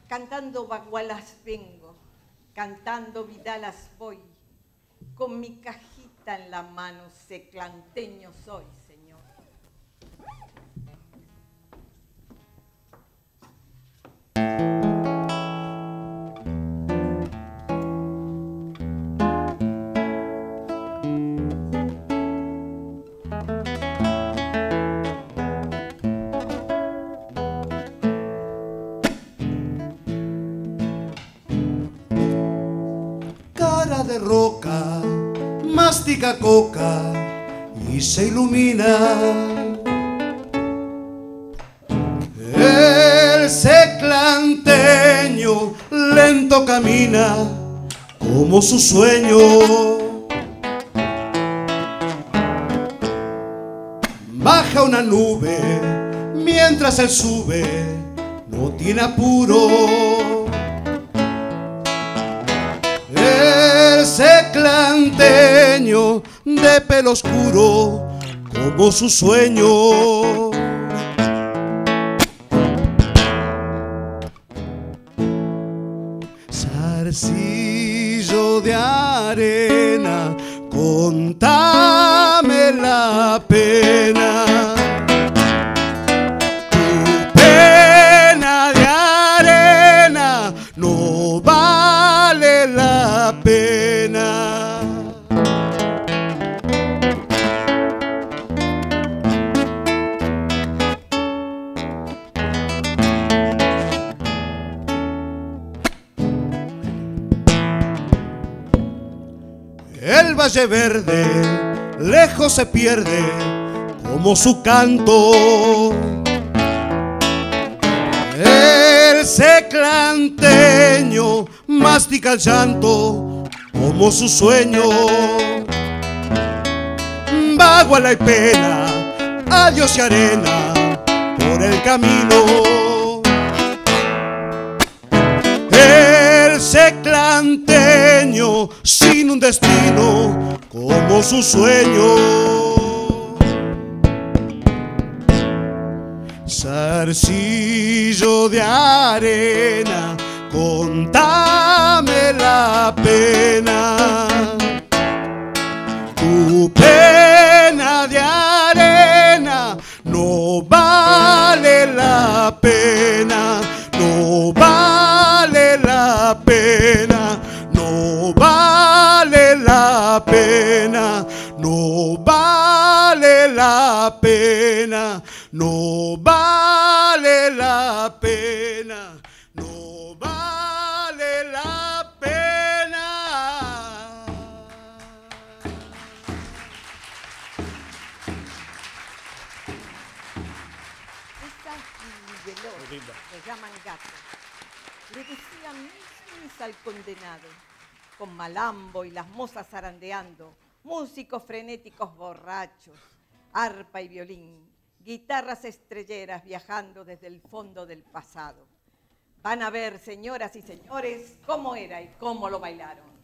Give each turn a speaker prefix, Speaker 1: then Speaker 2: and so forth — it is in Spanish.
Speaker 1: Cantando bagualas vengo, cantando vidalas voy, con mi cajita en la mano, seclanteño soy, señor.
Speaker 2: De roca, mastica coca y se ilumina. El seclanteño lento camina como su sueño. Baja una nube mientras él sube, no tiene apuro. Seclanteño de pelo oscuro como su sueño. Zarcillo de arena, contame la pena. Tu pena de arena no vale la pena. El valle verde lejos se pierde como su canto. El seclanteño mastica el llanto como su sueño. Baguala y pena, adiós y arena por el camino. El seclanteño sin un destino como su sueño. Zarcillo de arena, contame la pena. Tu pena de arena no vale la pena, no vale la pena, no vale la pena, no vale la pena, no vale la pena, no vale la pena.
Speaker 1: Esta Miguelón, le llaman gato, le decía mis al condenado, con malambo y las mozas zarandeando, músicos frenéticos borrachos, arpa y violín, guitarras estrelleras viajando desde el fondo del pasado. Van a ver, señoras y señores, cómo era y cómo lo bailaron.